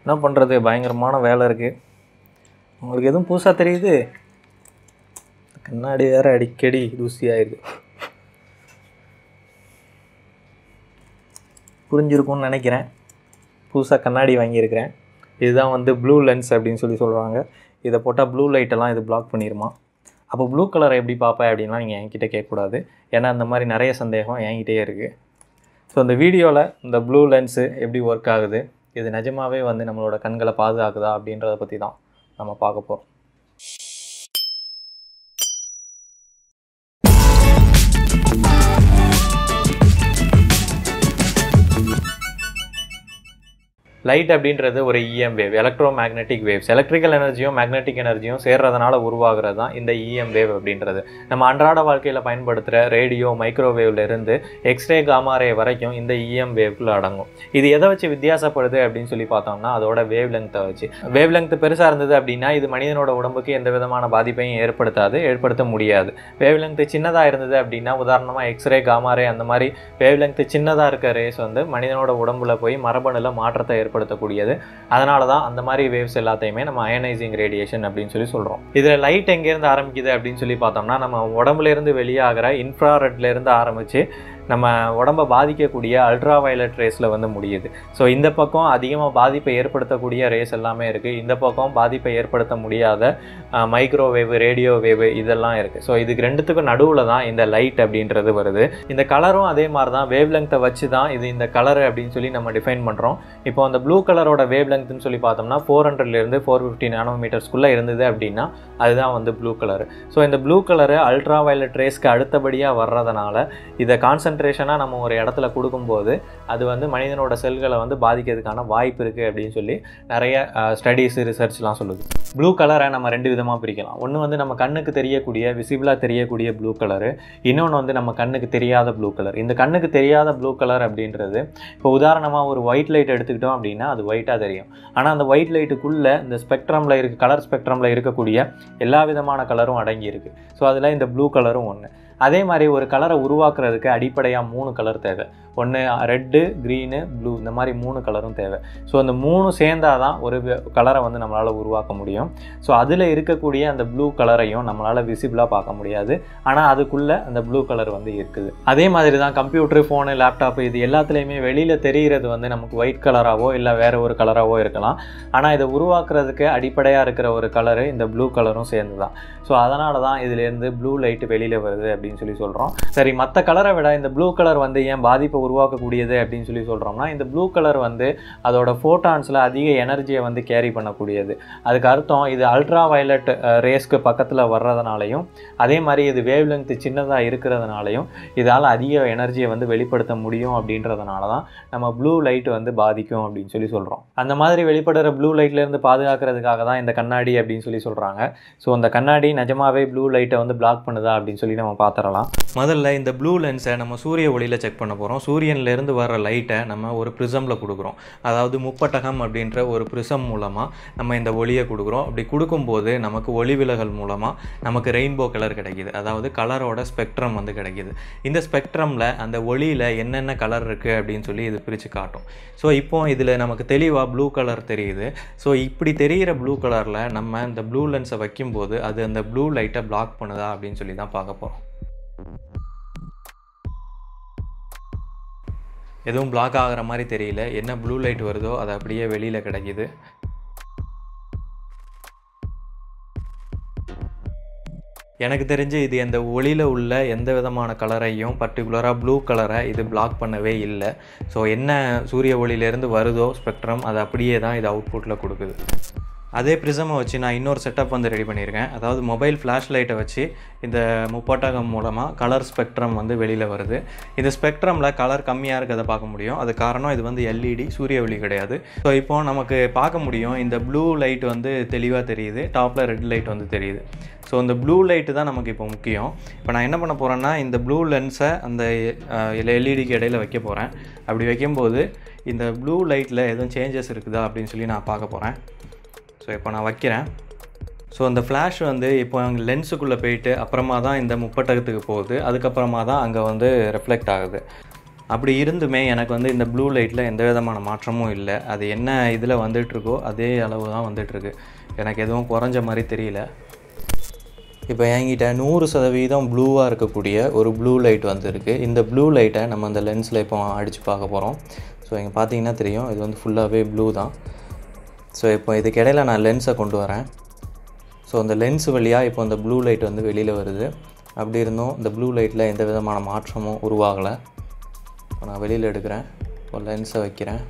என்ன பண்ணுறது, பயங்கரமான வேலை இருக்குது. உங்களுக்கு எதுவும் புதுசாக தெரியுது? கண்ணாடி வேறு அடிக்கடி தூசி ஆயிடுது. புரிஞ்சிருக்கும்னு நினைக்கிறேன். புதுசாக கண்ணாடி வாங்கியிருக்கிறேன். இதுதான் வந்து ப்ளூ லென்ஸ் அப்படின்னு சொல்கிறாங்க. இதை போட்டால் ப்ளூ லைட்டெல்லாம் இது பிளாக் பண்ணிடுமா. அப்போ ப்ளூ கலரை எப்படி பார்ப்பேன் அப்படின்லாம் நீங்கள் என்கிட்ட கேட்கக்கூடாது. ஏன்னா அந்த மாதிரி நிறைய சந்தேகம் என்கிட்டே இருக்குது. ஸோ இந்த வீடியோவில் இந்த ப்ளூ லென்ஸு எப்படி ஒர்க் ஆகுது, இது நிஜமாகவே வந்து நம்மளோட கண்களை பாதுகாக்குதா அப்படின்றத பற்றி தான் நம்ம பார்க்க போகிறோம். லைட் அப்படின்றது ஒரு EM wave, electromagnetic waves. Electrical எனர்ஜியும் மேக்னெட்டிக் எனர்ஜியும் சேர்றதுனால உருவாகிறது தான் இந்த EM வேவ் அப்படின்றது. நம்ம அன்றாட வாழ்க்கையில் பயன்படுத்துகிற ரேடியோ, மைக்ரோவேவ்லேருந்து எக்ஸ்ரே, காமா ரே வரைக்கும் இந்த EM வேவ்க்குள்ள அடங்கும். இது எதை வச்சு வித்தியாசப்படுது அப்படின்னு சொல்லி பார்த்தோம்னா அதோட வேவ் லெங்க்த்தை வச்சு. வேவ் லெங்க்த் பெருசாக இருந்தது அப்படின்னா இது மனிதனோட உடம்புக்கு எந்த விதமான பாதிப்பையும் ஏற்படுத்த முடியாது. வேவ் லெங்க்த் சின்னதாக இருந்தது அப்படின்னா, உதாரணமாக எக்ஸ்ரே, காமா ரே அந்த மாதிரி வேவ் லெங்க்த் சின்னதாக இருக்க ரேஸ் வந்து மனிதனோட உடம்புல போய் மரபணுல மாற்றத்தை ஏற்படுத்தக்கூடியது. அதனால தான் அந்த மாதிரி வேவ்ஸ் எல்லாத்தையுமே நம்ம அயனைசிங் ரேடியேஷன் அப்படின்னு சொல்கிறோம். இதில் லைட் எங்கேருந்து ஆரம்பிக்குது அப்படின்னு சொல்லி பார்த்தோம்னா, நம்ம உடம்புலேருந்து வெளியாகிற இன்ஃப்ராரெட்லேருந்து ஆரம்பித்து நம்ம உடம்பை பாதிக்கக்கூடிய அல்ட்ரா வயலட் ரேஸில் வந்து முடியுது. ஸோ இந்த பக்கம் அதிகமாக பாதிப்பை ஏற்படுத்தக்கூடிய ரேஸ் எல்லாமே இருக்குது. இந்த பக்கம் பாதிப்பை ஏற்படுத்த முடியாத மைக்ரோவேவ், ரேடியோ வேவ் இதெல்லாம் இருக்குது. ஸோ இதுக்கு ரெண்டுத்துக்கும் நடுவில் தான் இந்த லைட் அப்படின்றது வருது. இந்த கலரும் அதே மாதிரி தான், வேவ் லெங்க்த்தை வச்சு தான் இது இந்த கலர் அப்படின்னு சொல்லி நம்ம டிஃபைன் பண்ணுறோம். இப்போ அந்த ப்ளூ கலரோட வேவ் லெங்க்த்னு சொல்லி பார்த்தோம்னா 400லேருந்து 450 நானோமீட்டர்ஸ்குள்ளே இருந்தது அப்படின்னா அதுதான் வந்து ப்ளூ கலரு. ஸோ இந்த ப்ளூ கலரு அல்ட்ரா வயலட் ரேஸ்க்கு அடுத்தபடியாக வர்றதுனால இதை கான்சன்ட்ரேஷனாக நம்ம ஒரு இடத்துல கொடுக்கும்போது அது வந்து மனிதனோட செல்களை வந்து பாதிக்கிறதுக்கான வாய்ப்பு இருக்குது அப்படின்னு சொல்லி நிறைய ஸ்டடீஸ், ரிசர்ச்லாம் சொல்லுது. ப்ளூ கலரை நம்ம ரெண்டு விதமாக பிரிக்கலாம். ஒன்று வந்து நம்ம கண்ணுக்கு தெரியக்கூடிய, விசிபிளாக தெரியக்கூடிய ப்ளூ கலரு, இன்னொன்று வந்து நம்ம கண்ணுக்கு தெரியாத ப்ளூ கலர். இந்த கண்ணுக்கு தெரியாத ப்ளூ கலர் அப்படின்றது, இப்போ உதாரணமாக ஒரு ஒயிட் லைட் எடுத்துக்கிட்டோம் அப்படின்னா அது ஒயிட்டாக தெரியும். ஆனால் அந்த ஒயிட் லைட்டுக்குள்ளே இந்த ஸ்பெக்ட்ரமில் கலர் ஸ்பெக்ட்ரமில் இருக்கக்கூடிய எல்லா விதமான கலரும் அடங்கி இருக்குது. ஸோ அதில் இந்த ப்ளூ கலரும் ஒன்று. அதே மாதிரி ஒரு கலரை உருவாக்குறதுக்கு அடிப்படையாக 3 கலர் தேவை. ஒன்று ரெட்டு, க்ரீனு, ப்ளூ, இந்த மாதிரி 3 கலரும் தேவை. ஸோ அந்த 3 சேர்ந்தால் தான் ஒரு கலரை வந்து நம்மளால் உருவாக்க முடியும். ஸோ அதில் இருக்கக்கூடிய அந்த ப்ளூ கலரையும் நம்மளால் விசிபிளாக பார்க்க முடியாது. ஆனால் அதுக்குள்ளே அந்த ப்ளூ கலர் வந்து இருக்குது. அதே மாதிரி தான் கம்ப்யூட்டரு, ஃபோனு, லேப்டாப்பு இது எல்லாத்துலேயுமே வெளியில் தெரிகிறது வந்து நமக்கு ஒயிட் கலராகவோ இல்லை வேறு ஒரு கலராகவோ இருக்கலாம். ஆனால் இதை உருவாக்குறதுக்கு அடிப்படையாக இருக்கிற ஒரு கலரு இந்த ப்ளூ கலரும் சேர்ந்து தான். ஸோ அதனால தான் இதுலேருந்து ப்ளூ லைட்டு வெளியில் வருது அப்படின்னு சொல்லி சொல்கிறோம். சரி, மற்ற கலரை விட இந்த ப்ளூ கலர் வந்து ஏன் பாதிப்பை உருவாக்கக்கூடியது அப்படின்னு சொல்லி சொல்கிறோம்னா, இந்த ப்ளூ கலர் வந்து அதோட ஃபோட்டான்ஸில் அதிக எனர்ஜியை வந்து கேரி பண்ணக்கூடியது. அதுக்கு அர்த்தம் இது அல்ட்ரா வயலட் ரேஸ்க்கு பக்கத்தில் வர்றதுனாலையும், அதே மாதிரி இது வேவ் லெங்க்த் சின்னதாக இருக்கிறதுனாலையும் இதால் அதிக எனர்ஜியை வந்து வெளிப்படுத்த முடியும். அப்படின்றதுனால தான் நம்ம ப்ளூ லைட் வந்து பாதிக்கும் அப்படின்னு சொல்லி சொல்கிறோம். அந்த மாதிரி வெளிப்படுற ப்ளூ லைட்லேருந்து பாதுகாக்கிறதுக்காக தான் இந்த கண்ணாடி அப்படின்னு சொல்லி சொல்கிறாங்க. ஸோ அந்த கண்ணாடி நிஜமாவே ப்ளூ லைட்டை வந்து பிளாக் பண்ணுதா அப்படின்னு சொல்லி நம்ம பார்த்துடலாம். முதல்ல இந்த ப்ளூ லென்ஸை நம்ம சூரிய ஒளியில் செக் பண்ண போகிறோம். சூரியன்லேருந்து வர லைட்டை நம்ம ஒரு ப்ரிசமில் கொடுக்குறோம். அதாவது முப்பட்டகம் அப்படின்ற ஒரு ப்ரிசம் மூலமாக நம்ம இந்த ஒளியை கொடுக்குறோம். அப்படி கொடுக்கும்போது நமக்கு ஒளி விலகல் மூலமாக நமக்கு ரெயின்போ கலர் கிடைக்கிது. அதாவது கலரோட ஸ்பெக்ட்ரம் வந்து கிடைக்கிது. இந்த ஸ்பெக்ட்ரமில் அந்த ஒளியில் என்னென்ன கலர் இருக்குது அப்படின்னு சொல்லி இது பிரித்து காட்டும். ஸோ இப்போ இதில் நமக்கு தெளிவாக ப்ளூ கலர் தெரியுது. ஸோ இப்படி தெரிகிற ப்ளூ கலரில் நம்ம இந்த ப்ளூ லென்ஸை வைக்கும்போது அது அந்த ப்ளூ லைட்டை பிளாக் பண்ணுதா அப்படின்னு சொல்லி தான் பார்க்க போகிறோம். எதுவும் பிளாக் ஆகிற மாதிரி தெரியல. என்ன ப்ளூ லைட் வருதோ அது அப்படியே வெளியில் கிடைக்கிது. எனக்கு தெரிஞ்சு இது இந்த ஒளியில் உள்ள எந்த விதமான கலரையும், பர்டிகுலராக ப்ளூ கலரை இது பிளாக் பண்ணவே இல்லை. ஸோ என்ன சூரிய ஒளியிலேருந்து வருதோ ஸ்பெக்ட்ரம் அது அப்படியே தான் இது அவுட்புட்டில் கொடுக்குது. அதே ப்ரிசமை வச்சு நான் இன்னொரு செட்டப் வந்து ரெடி பண்ணியிருக்கேன். அதாவது மொபைல் ஃப்ளாஷ் லைட்டை வச்சு இந்த முப்பட்டகம் மூலமாக கலர் ஸ்பெக்ட்ரம் வந்து வெளியில் வருது. இந்த ஸ்பெக்ட்ரமில் கலர் கம்மியாக இருக்கிறத பார்க்க முடியும். அது காரணம் இது வந்து LED, சூரிய ஒளி கிடையாது. ஸோ இப்போது நமக்கு பார்க்க முடியும் இந்த ப்ளூ லைட் வந்து தெளிவாக தெரியுது, டாப்பில் ரெட் லைட் வந்து தெரியுது. ஸோ இந்த ப்ளூ லைட்டு தான் நமக்கு இப்போ முக்கியம். இப்போ நான் என்ன பண்ண போகிறேன்னா, இந்த ப்ளூ லென்ஸை அந்த LEDக்கு இடையில் வைக்க போகிறேன். அப்படி வைக்கும்போது இந்த ப்ளூ லைட்டில் எதுவும் சேஞ்சஸ் இருக்குதா அப்படின்னு சொல்லி நான் பார்க்க போகிறேன். ஸோ இப்போ நான் வைக்கிறேன். ஸோ அந்த ஃப்ளாஷ் வந்து இப்போ அங்கே லென்ஸுக்குள்ளே போயிட்டு அப்புறமா தான் இந்த முப்பட்டகத்துக்கு போகுது. அதுக்கப்புறமா தான் அங்கே வந்து ரிஃப்ளெக்ட் ஆகுது. அப்படி இருந்துமே எனக்கு வந்து இந்த ப்ளூ லைட்டில் எந்த விதமான மாற்றமும் இல்லை. அது என்ன இதில் வந்துட்டுருக்கோ அதே அளவு தான் வந்துட்டுருக்கு. எனக்கு எதுவும் குறைஞ்ச மாதிரி தெரியல. இப்போ என்கிட்ட 100% ப்ளூவாக இருக்கக்கூடிய ஒரு ப்ளூ லைட் வந்துருக்கு. இந்த ப்ளூ லைட்டை நம்ம அந்த லென்ஸில் இப்போ அடித்து பார்க்க போகிறோம். ஸோ இங்கே பார்த்தீங்கன்னா தெரியும், இது வந்து ஃபுல்லாகவே ப்ளூ தான். ஸோ இப்போ இதுக்கு இடையில நான் லென்ஸை கொண்டு வரேன். ஸோ அந்த லென்ஸ் வழியாக இப்போ இந்த ப்ளூ லைட் வந்து வெளியில் வருது. அப்படி இருந்தும் இந்த ப்ளூ லைட்டில் எந்த விதமான மாற்றமும் உருவாகலை. இப்போ நான் வெளியில் எடுக்கிறேன். இப்போ லென்ஸை வைக்கிறேன்.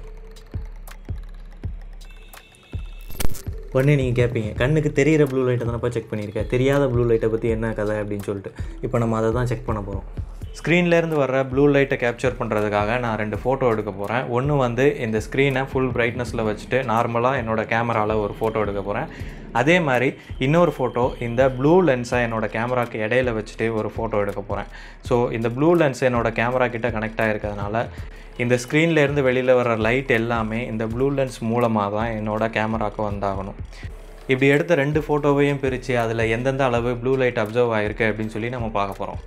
உடனே நீங்கள் கேட்பீங்க, கண்ணுக்கு தெரிகிற ப்ளூ லைட்டை தானப்பா செக் பண்ணியிருக்கேன், தெரியாத ப்ளூ லைட்டை பற்றி என்ன கதை அப்படின்னு சொல்லிட்டு. இப்போ நம்ம அதை தான் செக் பண்ண போகிறோம். ஸ்க்ரீன்லேருந்து வர்ற ப்ளூ லைட்டை கேப்சர் பண்ணுறதுக்காக நான் 2 ஃபோட்டோ எடுக்க போகிறேன். ஒன்று வந்து இந்த ஸ்க்ரீனை ஃபுல் பிரைட்னஸில் வச்சுட்டு நார்மலாக என்னோடய கேமராவில் ஒரு ஃபோட்டோ எடுக்க போகிறேன். அதே மாதிரி இன்னொரு ஃபோட்டோ இந்த ப்ளூ லென்ஸை என்னோடய கேமராவுக்கு இடையில வச்சுட்டு ஒரு ஃபோட்டோ எடுக்க போகிறேன். ஸோ இந்த ப்ளூ லென்ஸ் என்னோடய கேமரா கிட்ட கனெக்ட் ஆகிருக்கிறதுனால இந்த ஸ்க்ரீன்லேருந்து வெளியில் வர்ற லைட் எல்லாமே இந்த ப்ளூ லென்ஸ் மூலமாக தான் என்னோடய கேமராவுக்கு வந்தாகணும். இப்படி எடுத்த 2 ஃபோட்டோவையும் பிரித்து அதில் எந்தெந்த அளவு ப்ளூ லைட் அப்சர்வ் ஆகிருக்கு அப்படின்னு சொல்லி நம்ம பார்க்க போகிறோம்.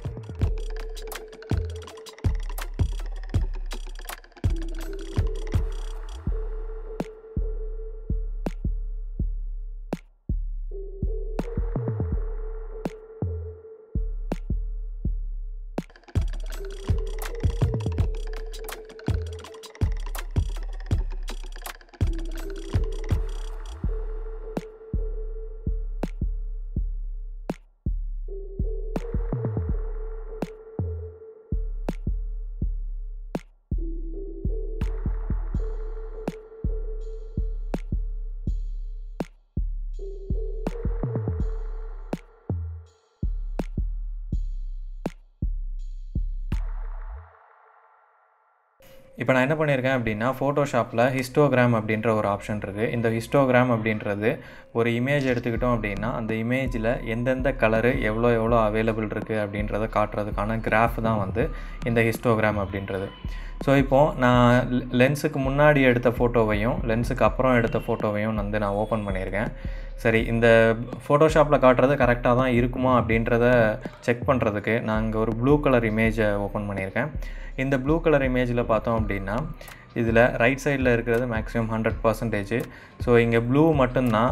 இப்போ நான் என்ன பண்ணியிருக்கேன் அப்படின்னா, ஃபோட்டோஷாப்பில் ஹிஸ்டோகிராம் அப்படின்ற ஒரு ஆப்ஷன் இருக்குது. இந்த ஹிஸ்டோகிராம் அப்படின்றது ஒரு இமேஜ் எடுத்துக்கிட்டோம் அப்படின்னா அந்த இமேஜில் எந்தெந்த கலரு எவ்வளோ அவைலபிள் இருக்குது அப்படின்றத காட்டுறதுக்கான கிராஃப் தான் வந்து இந்த ஹிஸ்டோகிராம் அப்படின்றது. ஸோ இப்போது நான் லென்ஸுக்கு முன்னாடி எடுத்த ஃபோட்டோவையும் லென்ஸுக்கு அப்புறம் எடுத்த ஃபோட்டோவையும் வந்து நான் ஓப்பன் பண்ணியிருக்கேன். சரி, இந்த ஃபோட்டோஷாப்பில் காட்டுறது கரெக்டாக தான் இருக்குமா அப்படின்றத செக் பண்ணுறதுக்கு நான் இங்கே ஒரு ப்ளூ கலர் இமேஜை ஓப்பன் பண்ணியிருக்கேன். இந்த ப்ளூ கலர் இமேஜில் பார்த்தோம் அப்படின்னா இதில் ரைட் சைடில் இருக்கிறது மேக்ஸிமம் 100%. ஸோ இங்கே ப்ளூ மட்டும்தான்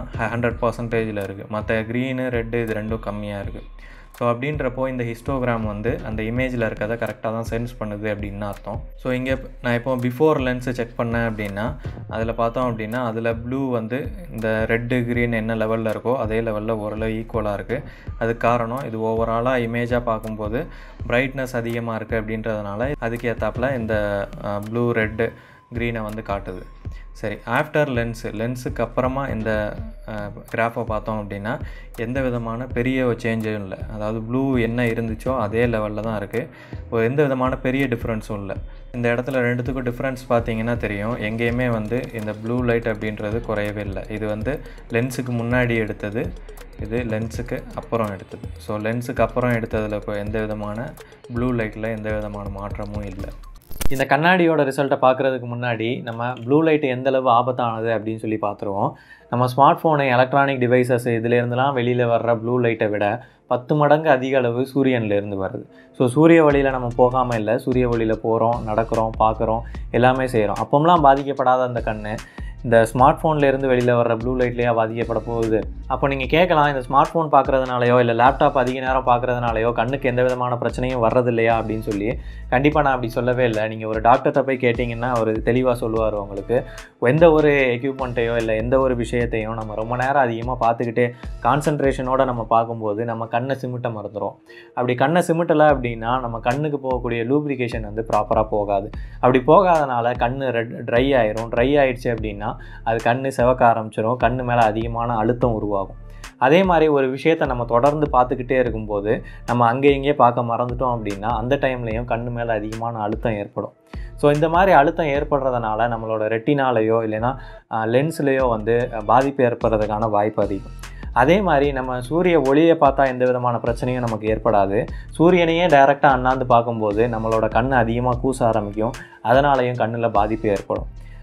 100%ல் இருக்குது. மற்ற க்ரீனு ரெட்டு இது ரெண்டும் கம்மியாக இருக்குது. ஸோ அப்படின்றப்போ இந்த ஹிஸ்டோகிராம் வந்து அந்த இமேஜில் இருக்கிறத கரெக்டாக தான் சென்ஸ் பண்ணுது அப்படின்னு அர்த்தம். ஸோ இங்கே நான் இப்போ பிஃபோர் லென்ஸை செக் பண்ணேன் அப்படின்னா அதில் பார்த்தோம் அப்படின்னா அதில் ப்ளூ வந்து இந்த ரெட்டு க்ரீன் என்ன லெவலில் இருக்கோ அதே லெவலில் ஓரளவு ஈக்குவலாக இருக்குது. அதுக்கு காரணம் இது ஓவராலாக இமேஜாக பார்க்கும்போது பிரைட்னஸ் அதிகமாக இருக்குது அப்படின்றதுனால அதுக்கு ஏற்றாப்பில் இந்த ப்ளூ ரெட்டு க்ரீனை வந்து காட்டுது. சரி, ஆஃப்டர் லென்ஸுக்கு அப்புறமா இந்த கிராஃபை பார்த்தோம் அப்படின்னா எந்த விதமான பெரிய சேஞ்சும் இல்லை. அதாவது ப்ளூ என்ன இருந்துச்சோ அதே லெவலில் தான் இருக்குது. எந்த விதமான பெரிய டிஃப்ரென்ஸும் இல்லை. இந்த இடத்துல ரெண்டுத்துக்கும் டிஃப்ரென்ஸ் பார்த்தீங்கன்னா தெரியும். எங்கேயுமே வந்து இந்த ப்ளூ லைட் அப்படின்றது குறையவே இல்லை. இது வந்து லென்ஸுக்கு முன்னாடி எடுத்தது, இது லென்ஸுக்கு அப்புறம் எடுத்தது. ஸோ லென்ஸுக்கு அப்புறம் எடுத்ததில் இப்போ எந்த விதமான ப்ளூ லைட்டில் எந்த விதமான மாற்றமும் இல்லை. இந்த கண்ணாடியோட ரிசல்ட்டை பார்க்குறதுக்கு முன்னாடி நம்ம ப்ளூ லைட் எந்தளவு ஆபத்தானது அப்படின்னு சொல்லி பார்த்துருவோம். நம்ம ஸ்மார்ட் ஃபோனு, எலக்ட்ரானிக் டிவைசஸ் இதுலேருந்துலாம் வெளியில் வர்ற ப்ளூ லைட்டை விட 10 மடங்கு அதிக அளவு சூரியன்லேருந்து வருது. ஸோ சூரிய ஒளியில் நம்ம போகாமல் இல்லை, சூரிய ஒளியில் போகிறோம், நடக்கிறோம், பார்க்குறோம், எல்லாமே செய்கிறோம். அப்போம்லாம் பாதிக்கப்படாத அந்த கண் இந்த ஸ்மார்ட் ஃபோன்லேருந்து வெளியில் வர்ற ப்ளூ லைட்லேயே பாதிக்கப்பட போகுது. அப்போ நீங்கள் கேட்கலாம், இந்த ஸ்மார்ட் ஃபோன் பார்க்குறதுனாலையோ இல்லை லேப்டாப் அதிக நேரம் பார்க்குறதுனாலையோ கண்ணுக்கு எந்த விதமான பிரச்சனையும் வர்றது இல்லையா அப்படின்னு சொல்லி. கண்டிப்பாக நான் அப்படி சொல்லவே இல்லை. நீங்கள் ஒரு டாக்டர்கிட்ட போய் கேட்டிங்கன்னா அவர் தெளிவாக சொல்லுவார் உங்களுக்கு. எந்த ஒரு எக்யூப்மெண்ட்டையோ இல்லை எந்த ஒரு விஷயத்தையும் நம்ம ரொம்ப நேரம் அதிகமாக பார்த்துக்கிட்டே கான்சன்ட்ரேஷனோடு நம்ம பார்க்கும்போது நம்ம கண்ணை சிமிட்ட மறந்துடும். அப்படி கண்ணை சிமிட்டலை அப்படின்னா நம்ம கண்ணுக்கு போகக்கூடிய லூப்ரிகேஷன் வந்து ப்ராப்பராக போகாது. அப்படி போகாதனால கண் ட்ரை ஆயிரும். ட்ரை ஆயிடுச்சு அப்படின்னா அது கண் செவக்க ஆரம்பிச்சிடும். கண்ணு மேலே அதிகமான அழுத்தம் உருவாகும். அதே மாதிரி ஒரு விஷயத்தை நம்ம தொடர்ந்து பார்த்துக்கிட்டே இருக்கும்போது நம்ம அங்கே இங்கே பார்க்க மறந்துட்டோம் அப்படின்னா அந்த டைம்லேயும் கண் மேலே அதிகமான அழுத்தம் ஏற்படும். ஸோ இந்த மாதிரி அழுத்தம் ஏற்படுறதுனால நம்மளோட ரெட்டினாலேயோ இல்லைன்னா லென்ஸ்லேயோ வந்து பாதிப்பு ஏற்படுறதுக்கான வாய்ப்பு அதிகம். அதே மாதிரி நம்ம சூரிய ஒளியை பார்த்தா எந்த விதமான பிரச்சனையும் நமக்கு ஏற்படாது. சூரியனையே டைரெக்டாக அண்ணாந்து பார்க்கும்போது நம்மளோட கண் அதிகமாக கூச ஆரம்பிக்கும். அதனாலேயும் கண்ணில் பாதிப்பு ஏற்படும்.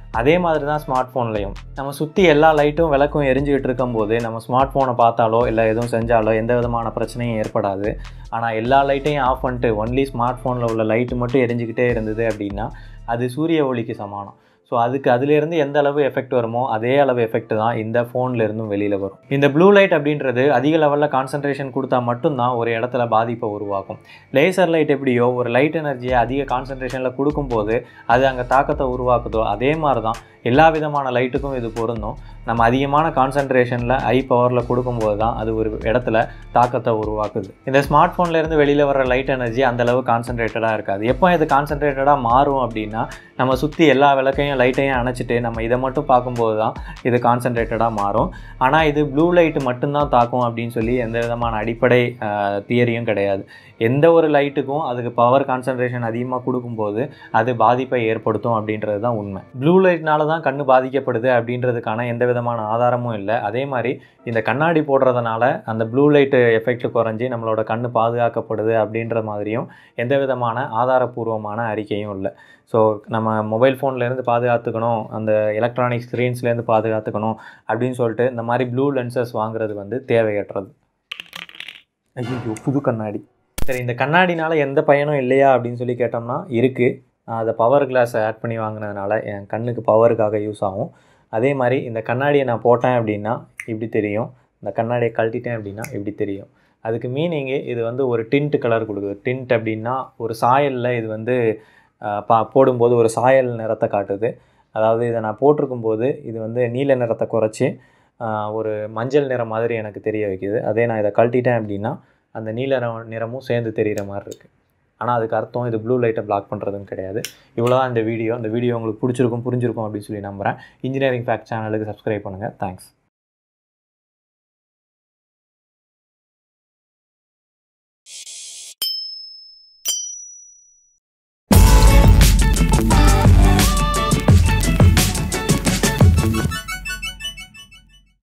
அதே மாதிரி தான் ஸ்மார்ட் ஃபோன்லேயும் நம்ம சுற்றி எல்லா லைட்டும் விளக்கும் எரிஞ்சுக்கிட்டு இருக்கும்போது நம்ம ஸ்மார்ட் ஃபோனை பார்த்தாலோ இல்லை எதுவும் செஞ்சாலோ எந்த விதமான பிரச்சனையும் ஏற்படாது. ஆனால் எல்லா லைட்டையும் ஆஃப் பண்ணிட்டு ஒன்லி ஸ்மார்ட் ஃபோனில் உள்ள லைட்டு மட்டும் எரிஞ்சுக்கிட்டே இருந்தது அப்படின்னா அது சூரிய ஒளிக்கு சமானம். ஸோ அதுலேருந்து எந்த அளவு எஃபெக்ட் வருமோ அதே அளவு எஃபெக்ட் தான் இந்த ஃபோன்லேருந்தும் வெளியில் வரும். இந்த ப்ளூ லைட் அப்படின்றது அதிக லெவலில் கான்சன்ட்ரேஷன் கொடுத்தா மட்டும்தான் ஒரு இடத்துல பாதிப்பை உருவாக்கும். லேசர் லைட் எப்படியோ ஒரு லைட் எனர்ஜியை அதிக கான்சன்ட்ரேஷனில் கொடுக்கும்போது அது அங்கே தாக்கத்தை உருவாக்குதோ அதே மாதிரி தான் எல்லா விதமான லைட்டுக்கும் இது பொருந்தும். நம்ம அதிகமான கான்சன்ட்ரேஷனில் ஹை பவரில் கொடுக்கும்போது தான் அது ஒரு இடத்துல தாக்கத்தை உருவாக்குது. இந்த ஸ்மார்ட் ஃபோன்லேருந்து வெளியில் வர லைட் எனர்ஜி அந்தளவு கான்சன்ட்ரேட்டடாக இருக்காது. எப்போ இது கான்சன்ட்ரேட்டடாக மாறும் அப்படின்னா நம்ம சுற்றி எல்லா விளக்கையும் லைட்டையும் அணைச்சிட்டு நம்ம இதை மட்டும் பார்க்கும்போது தான் இது கான்சன்ட்ரேட்டடாக மாறும். ஆனால் இது ப்ளூ லைட்டு மட்டும்தான் தாக்கும் அப்படின்னு சொல்லி எந்த விதமான அடிப்படை தியரியும் கிடையாது. எந்த ஒரு லைட்டுக்கும் அதுக்கு பவர் கான்சன்ட்ரேஷன் அதிகமாக கொடுக்கும்போது அது பாதிப்பை ஏற்படுத்தும் அப்படின்றது தான் உண்மை. ப்ளூ லைட்னால தான் கண்ணு பாதிக்கப்படுது அப்படின்றதுக்கான எந்த விதமான ஆதாரமும் இல்லை. அதே மாதிரி இந்த கண்ணாடி போடுறதுனால அந்த ப்ளூ லைட்டு எஃபெக்ட் குறைஞ்சி நம்மளோட கண்ணு பாதுகாக்கப்படுது அப்படின்ற மாதிரியும் எந்த விதமான ஆதாரபூர்வமான அறிக்கையும் இல்லை. ஸோ நம்ம மொபைல் ஃபோன்லேருந்து பாதுகாத்துக்கணும், அந்த எலக்ட்ரானிக் ஸ்க்ரீன்ஸ்லேருந்து பாதுகாத்துக்கணும் அப்படின்னு சொல்லிட்டு இந்த மாதிரி ப்ளூ லென்சஸ் வாங்குறது தேவையற்றது. ஐயோ, புது கண்ணாடி. சரி, இந்த கண்ணாடினால் எந்த பயனும் இல்லையா அப்படின்னு சொல்லி கேட்டோம்னா இருக்குது. அதை பவர் கிளாஸை ஆட் பண்ணி வாங்கினதுனால என் கண்ணுக்கு பவருக்காக யூஸ் ஆகும். அதே மாதிரி இந்த கண்ணாடியை நான் போட்டேன் அப்படின்னா இப்படி தெரியும், இந்த கண்ணாடியை கழட்டிட்டேன் அப்படின்னா இப்படி தெரியும். அதுக்கு மீனிங்கு இது ஒரு டிண்ட் கலர் கொடுக்குது. டிண்ட் அப்படின்னா ஒரு சாயலில் இது போடும்போது ஒரு சாயல் நிறத்தை காட்டுது. அதாவது இதை நான் போட்டிருக்கும்போது இது நீல நிறத்தை குறைச்சி ஒரு மஞ்சள் நிறம் மாதிரி எனக்கு தெரிய வைக்குது. அதே நான் இதை கழட்டிட்டேன் அப்படின்னா அந்த நீல நிறமும் சேர்ந்து தெரிகிற மாதிரி இருக்குது. ஆனால் அதுக்கு அர்த்தம் இது ப்ளூ லைட்டை பிளாக் பண்ணுறதுன்னு கிடையாது. இவ்வளோதான் இந்த வீடியோ. உங்களுக்கு புரிஞ்சிருக்கும் அப்படின்னு சொல்லி நம்புகிறேன். இன்ஜினியரிங் ஃபேக்ட் சேனலுக்கு சப்ஸ்கிரைப் பண்ணுங்கள். தேங்க்ஸ்.